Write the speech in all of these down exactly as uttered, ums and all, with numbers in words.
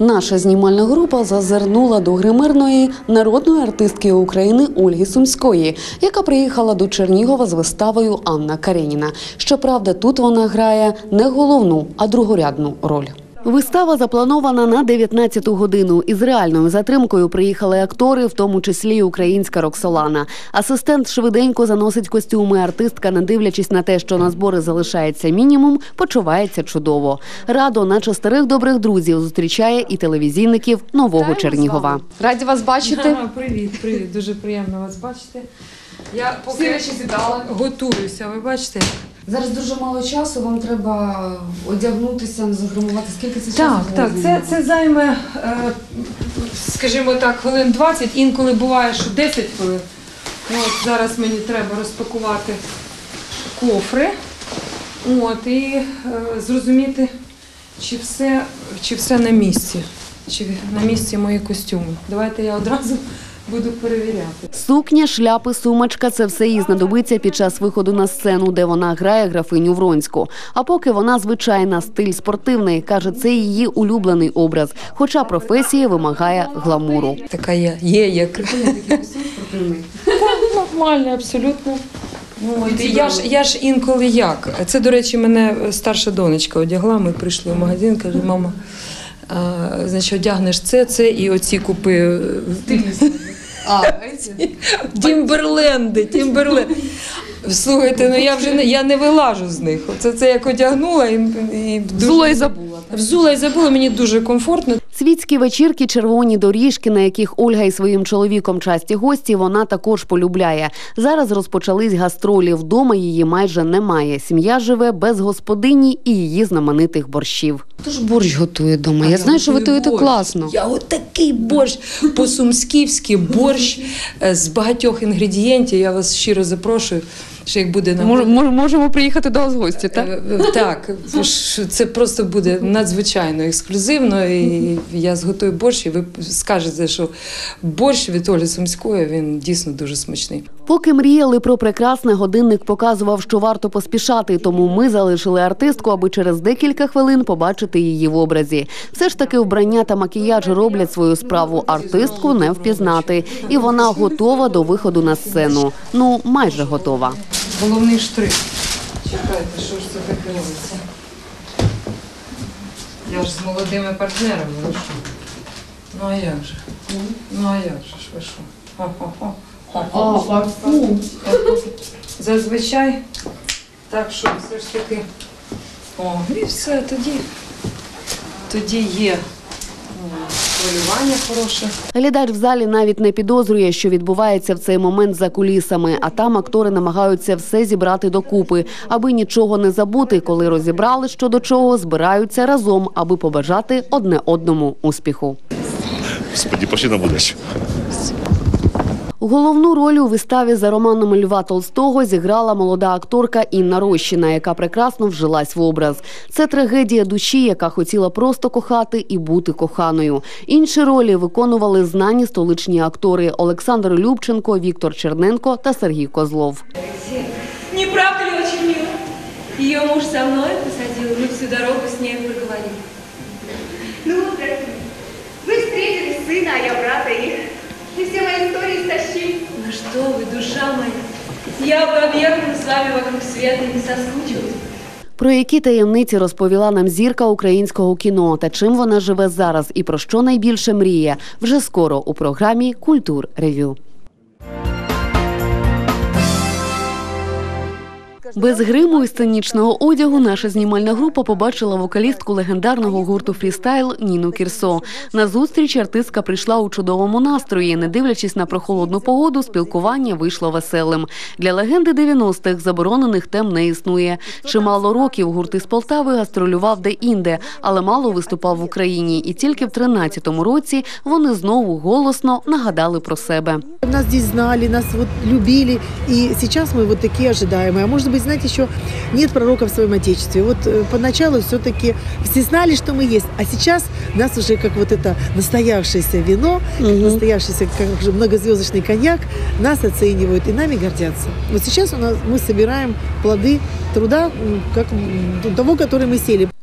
Наша знімальна група зазирнула до гримерної народної артистки України Ольги Сумської, яка приїхала до Чернігова з виставою «Анна Кареніна». Щоправда, тут вона грає не головну, а другорядну роль. Вистава запланована на дев'ятнадцяту годину. Із реальною затримкою приїхали актори, в тому числі й українська Роксолана. Асистент швиденько заносить костюми. Артистка, не дивлячись на те, що на збори залишається мінімум, почувається чудово. Радо, наче старих добрих друзів, зустрічає і телевізійників нового Чернігова. Раді вас бачити. Ага, привіт, привіт. Дуже приємно вас бачити. Я поки готуюся, ви бачите? Зараз дуже мало часу, вам треба одягнутися, загримувати. Скільки це часу? Так, так, це, це займе, е, скажімо так, хвилин двадцять, інколи буває, що десять хвилин. От зараз мені треба розпакувати кофри, от, і е, зрозуміти, чи все, чи все на місці, чи на місці мої костюми. Давайте я одразу буду перевіряти. Сукня, шляпи, сумочка – це все їй знадобиться під час виходу на сцену, де вона грає графиню Вронську. А поки вона звичайна, стиль спортивний. Каже, це її улюблений образ, хоча професія вимагає гламуру. Така я є, як. Нормально, абсолютно. Ну, я, ж, я ж інколи як. Це, до речі, мене старша донечка одягла, ми прийшли в магазин, каже, мама, а, значить, одягнеш це, це і оці купи. А, Тімберленди, Тімберленди. Слухайте, ну я вже не, я не вилажу з них. Це, це як одягнула і, і дуже... Взула і забула. Взула і забула, мені дуже комфортно. Світські вечірки, червоні доріжки, на яких Ольга і своїм чоловіком часті гості, вона також полюбляє. Зараз розпочались гастролі, вдома її майже немає. Сім'я живе без господині і її знаменитих борщів. Хто ж борщ готує вдома? Я, я знаю, що ви готуєте класно. Я от такий борщ, по-сумськівськи борщ з багатьох інгредієнтів. Я вас щиро запрошую. Що як буде нам... Мож, можемо приїхати до вас в гості, так? Так, це просто буде надзвичайно ексклюзивно, і я зготую борщ, і ви скажете, що борщ від Ольги Сумської, він дійсно дуже смачний. Поки мріяли про прекрасне, годинник показував, що варто поспішати, тому ми залишили артистку, аби через декілька хвилин побачити її в образі. Все ж таки вбрання та макіяж роблять свою справу, артистку не впізнати. І вона готова до виходу на сцену. Ну, майже готова. Головний штрих. Чекайте, що ж це таке робиться? Я ж з молодими партнерами, ви що? Ну а як же? Ну а як же ж ви що? Хо-хо-хо. А, парфум. Зазвичай, так що все ж таки, о, і все, тоді, тоді є хвилювання хороше. Глядач в залі навіть не підозрює, що відбувається в цей момент за кулісами, а там актори намагаються все зібрати докупи, аби нічого не забути, коли розібрали, що до чого, збираються разом, аби побажати одне одному успіху. Господи, пошли на будущее. Головну роль у виставі за романом Льва Толстого зіграла молода акторка Інна Рощина, яка прекрасно вжилась в образ. Це трагедія душі, яка хотіла просто кохати і бути коханою. Інші ролі виконували знані столичні актори Олександр Любченко, Віктор Черненко та Сергій Козлов. Не правда ли очень мило? Ее муж со мной посадил, мы всю дорогу с ней проговорили. Ну, вы встретили сына, а я брата их. И все мои истории истощили. Ну что вы, душа моя, я бы объехала с вами вокруг света и не соскучилась. Про які таємниці розповіла нам зірка українського кіно та чим вона живе зараз і про що найбільше мріє, вже скоро у програмі «Культур Ревю». Без гриму і сценічного одягу наша знімальна група побачила вокалістку легендарного гурту «Фрістайл» Ніну Кірсо. На зустріч артистка прийшла у чудовому настрої. Не дивлячись на прохолодну погоду, спілкування вийшло веселим. Для легенди дев'яностих заборонених тем не існує. Чимало років гурт із Полтави гастролював де-інде, але мало виступав в Україні. І тільки в тринадцятому році вони знову голосно нагадали про себе. Нас здесь знали, нас вот любили, и сейчас мы вот такие ожидаемые. А может быть, знаете, еще нет пророка в своем Отечестве. Вот э, поначалу все-таки все знали, что мы есть, а сейчас нас уже как вот это настоявшееся вино, угу. настоявшийся как же многозвездочный коньяк, нас оценивают и нами гордятся. Вот сейчас у нас мы собираем плоды труда, как того, который мы сели.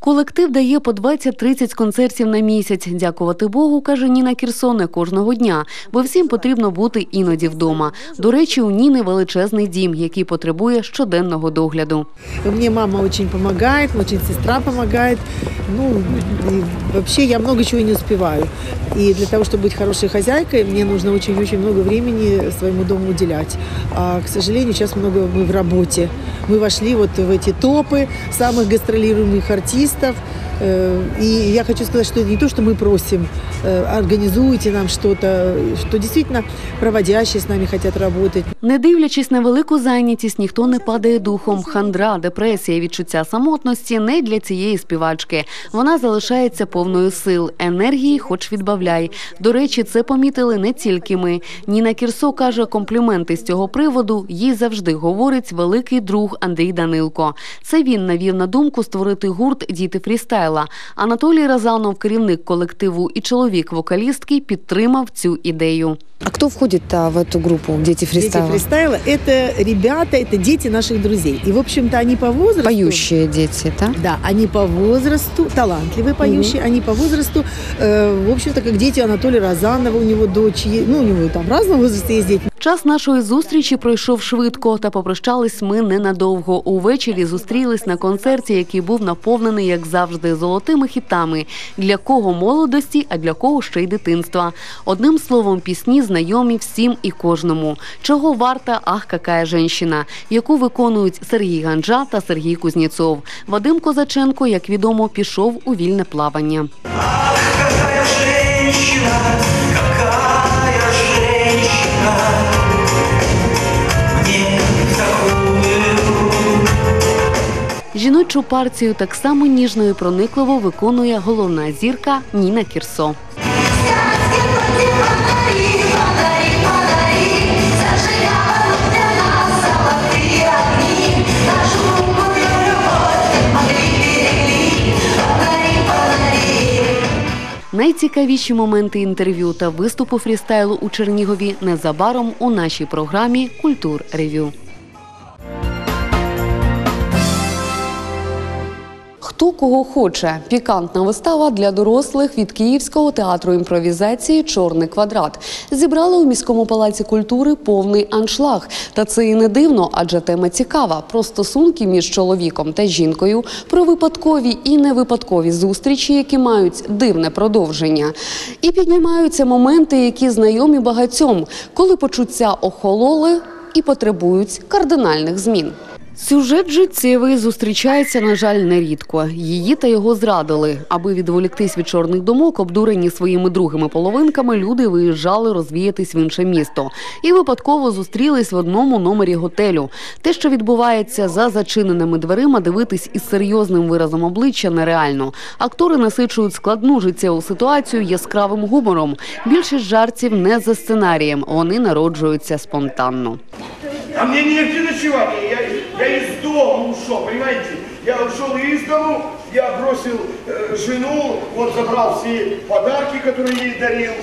Колектив дає по двадцять-тридцять концертів на місяць. Дякувати Богу, каже Ніна Кірсо, не кожного дня, бо всім потрібно бути іноді вдома. До речі, у Ніни величезний дім, який потребує щоденного догляду. Мне мама очень помогает, очень сестра помогает. Ну, и вообще я много чего не успеваю. И для того, чтобы быть хорошей хозяйкой, мне нужно очень-очень много времени своему дому уделять. А, к сожалению, сейчас много мы в работе. Мы вошли вот в эти топы самых гастролируемых артистов. И я хочу сказать, что это не то, что мы просим, организуйте нам что-то, что действительно проводящие с нами хотят работать. Не дивлячись на велику зайнятість, ніхто не падає духом. Хандра, депресія, відчуття самотності – не для цієї співачки. Вона залишається повною сил, енергії хоч відбавляй. До речі, це помітили не тільки ми. Ніна Кірсо каже, компліменти з цього приводу їй завжди говорить великий друг Андрій Данилко. Це він навів на думку створити гурт «Діти фрістайла». Анатолій Разанов, керівник колективу і чоловік вокалістки, підтримав цю ідею. А кто входит-то в эту группу «Дети фристайла»? Дети фристайла – это ребята, это дети наших друзей. И, в общем-то, они по возрасту… Поющие дети, да? Да, они по возрасту, талантливые поющие, угу. Они по возрасту, э, в общем-то, как дети Анатолия Разанова, у него дочь, ну, у него там в разном возрасте есть дети. Час нашої зустрічі пройшов швидко, та попрощались ми ненадовго. Увечері зустрілись на концерті, який був наповнений, як завжди, золотими хітами. Для кого молодості, а для кого ще й дитинства. Одним словом, пісні знайомі всім і кожному. Чого варта «Ах, какая женщина», яку виконують Сергій Ганджа та Сергій Кузнєцов. Вадим Козаченко, як відомо, пішов у вільне плавання. Ах, какая женщина, какая женщина, мне такую. Жіночу партію так само ніжно і проникливо виконує головна зірка Ніна Кірсо. Найцікавіші моменти інтерв'ю та виступу фрістайлу у Чернігові незабаром у нашій програмі «Культур Ревю». «Хто кого хоче» – пікантна вистава для дорослих від Київського театру імпровізації «Чорний квадрат». Зібрала у міському палаці культури повний аншлаг. Та це і не дивно, адже тема цікава – про стосунки між чоловіком та жінкою, про випадкові і невипадкові зустрічі, які мають дивне продовження. І піднімаються моменти, які знайомі багатьом, коли почуття охололи і потребують кардинальних змін. Сюжет життєвий зустрічається, на жаль, нерідко. Її та його зрадили. Аби відволіктись від чорних думок, обдурені своїми другими половинками, люди виїжджали розвіятись в інше місто. І випадково зустрілись в одному номері готелю. Те, що відбувається за зачиненими дверима, дивитись із серйозним виразом обличчя нереально. Актори насичують складну життєву ситуацію яскравим гумором. Більшість жартів не за сценарієм, вони народжуються спонтанно. А мне негде ночевать, я, я из дома ушел, понимаете? Я ушел из дому, я бросил э, жену, вот забрал все подарки, которые ей дарил.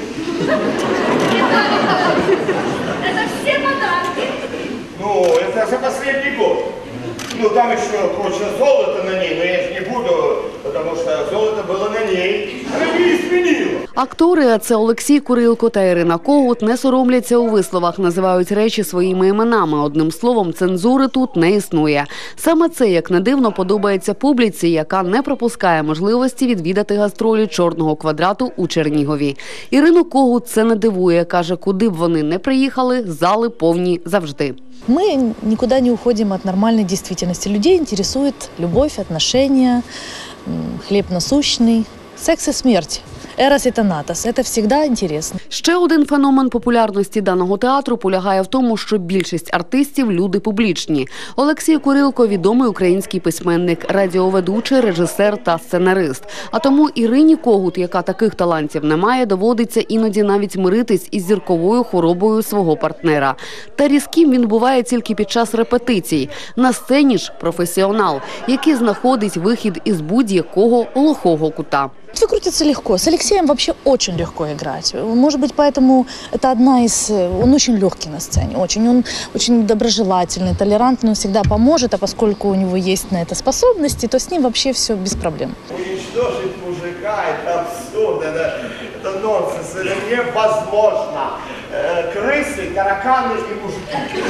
Это все подарки? Ну, это за последний год. Ну, там еще прочно золото на ней, но я же не буду, потому что золото было на ней. Она не изменила. Актори, а це Олексій Курилко та Ірина Когут, не соромляться у висловах, називають речі своїми іменами. Одним словом, цензури тут не існує. Саме це, як не дивно, подобається публіці, яка не пропускає можливості відвідати гастролі «Чорного квадрату» у Чернігові. Ірину Когут це не дивує. Каже, куди б вони не приїхали, зали повні завжди. Мы никуда не уходим от нормальной действительности. Людей интересует любовь, отношения, хлеб насущный, секс и смерть. Ерос і Танатос. Це завжди інтересно. Ще один феномен популярності даного театру полягає в тому, що більшість артистів – люди публічні. Олексій Курилко – відомий український письменник, радіоведучий, режисер та сценарист. А тому Ірині Когут, яка таких талантів не має, доводиться іноді навіть миритись із зірковою хворобою свого партнера. Та різким він буває тільки під час репетицій. На сцені ж професіонал, який знаходить вихід із будь-якого глухого кута. Выкрутиться легко. С Алексеем вообще очень легко играть. Может быть, поэтому это одна из... Он очень легкий на сцене, очень. Он очень доброжелательный, толерантный, он всегда поможет, а поскольку у него есть на это способности, то с ним вообще все без проблем. Уничтожить мужика – это абсурд, это, это нонсенс, это невозможно. Э, крысы, тараканы и мужики.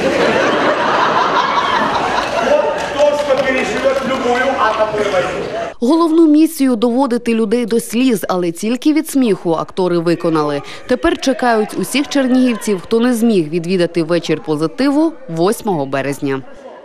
Вот то, что переживет любую атомную войну. Головну місію – доводити людей до сліз, але тільки від сміху актори виконали. Тепер чекають усіх чернігівців, хто не зміг відвідати вечір позитиву восьмого березня.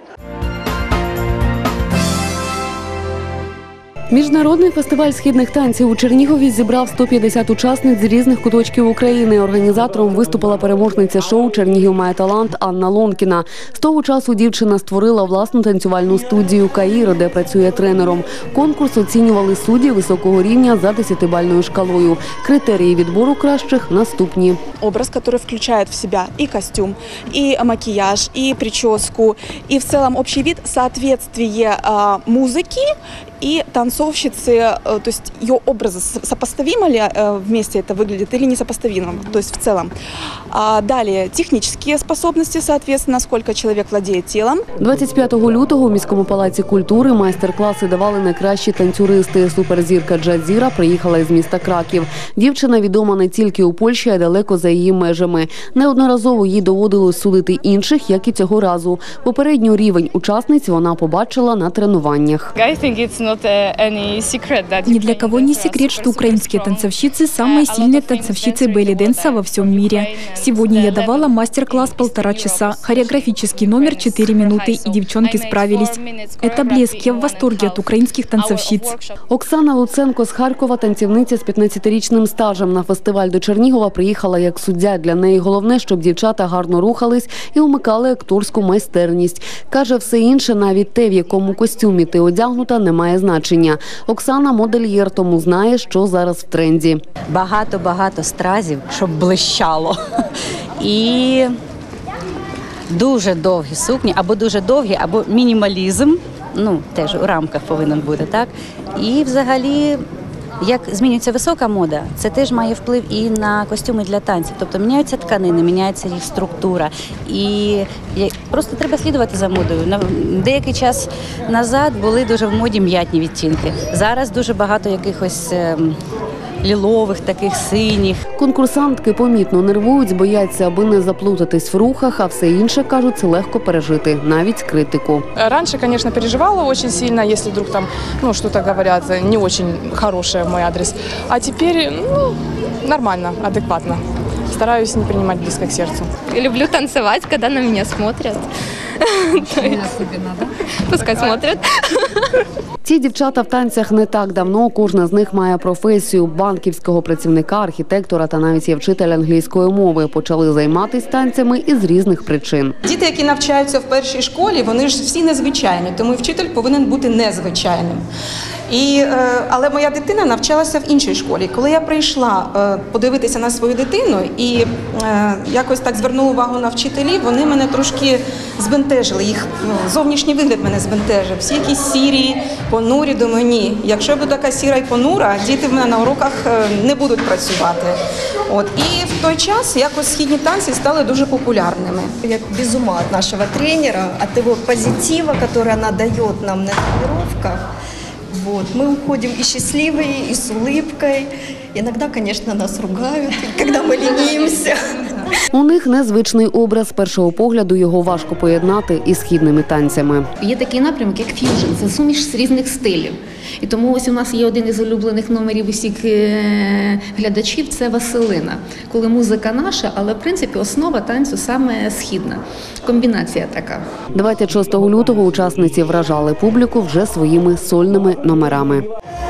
Міжнародний фестиваль східних танців у Чернігові зібрав сто п'ятдесят учасниць з різних куточків України. Організатором виступила переможниця шоу «Чернігів має талант» Анна Лонкіна. З того часу дівчина створила власну танцювальну студію «Каїр», де працює тренером. Конкурс оцінювали судді високого рівня за десятибальною шкалою. Критерії відбору кращих наступні. Образ, который включает в себя и костюм, и макияж, и прическу, и в целом общий вид, соответствие э, музыки и танцовщицы, э, то есть ее образы сопоставимо ли э, вместе это выглядит или несопоставимо, то есть в целом. А далее технические способности, соответственно, сколько человек владеет телом. двадцять п'ятого лютого у міському палаці культури майстер-класи давали найкращі танцюристи. Суперзірка Джазіра приїхала із міста Краків. Дівчина відома не тільки у Польщі, а й далеко за її межами. Неодноразово їй доводилось судити інших, як і цього разу. Попередній рівень учасниць вона побачила на тренуваннях. Ни для кого не секрет, что украинские танцовщицы – самые сильные танцовщицы белли-дэнса во всем мире. Сегодня я давала мастер-класс полтора часа, хореографический номер четыре минуты, и девчонки справились. Это блеск, я в восторге от украинских танцовщиц. Оксана Луценко з Харкова, танцівниця з п'ятнадцятирічним стажем. На фестиваль до Чернігова приїхала як суддя. Для неї головне, щоб дівчата гарно рухались і умикали акторську майстерність. Каже, все інше, навіть те, в якому костюмі ти одягнута, не має значення. Оксана – модельєр, тому знає, що зараз в тренді. Багато-багато стразів, щоб блищало. І дуже довгі сукні, або дуже довгі, або мінімалізм. Ну, теж у рамках повинен бути, так? І взагалі, як змінюється висока мода, це теж має вплив і на костюми для танців. Тобто міняються тканини, міняється їх структура. І просто треба слідувати за модою. Деякий час назад були дуже в моді м'ятні відтінки. Зараз дуже багато якихось лілових, таких синіх. Конкурсантки помітно нервують, бояться, аби не заплутатись в рухах, а все інше, кажуть, це легко пережити, навіть критику. Раньше, конечно, переживала очень сильно, если вдруг там, ну, что-то говорят не очень хорошее в мой адрес. А теперь, ну, нормально, адекватно. Стараюсь не принимать близко к сердцу. Люблю танцевать, когда на меня смотрят. Пускай смотрят. Ці дівчата в танцях не так давно. Кожна з них має професію банківського працівника, архітектора та навіть є вчитель англійської мови. Почали займатися танцями із різних причин. Діти, які навчаються в першій школі, вони ж всі незвичайні, тому і вчитель повинен бути незвичайним. І, але моя дитина навчалася в іншій школі. Коли я прийшла подивитися на свою дитину і якось так звернула увагу на вчителів, вони мене трошки збентежили. Їх зовнішній вигляд мене збентежив. Всі якісь сірі, понурі, думаю, ні. Якщо я буду така сіра і понура, діти в мене на уроках не будуть працювати. От. І в той час якось східні танці стали дуже популярними. Я без ума от нашего тренера, от его позитива, который она дает нам на тренировках. Вот. Мы уходим и счастливые, и с улыбкой. Иногда, конечно, нас ругают, когда мы ленимся. У них незвичний образ. З першого погляду його важко поєднати із східними танцями. Є такий напрямок, як ф'южн. Це суміш з різних стилів. І тому ось у нас є один із улюблених номерів усіх глядачів – це Василина. Коли музика наша, але в принципі основа танцю саме східна. Комбінація така. двадцять шостого лютого учасниці вражали публіку вже своїми сольними номерами.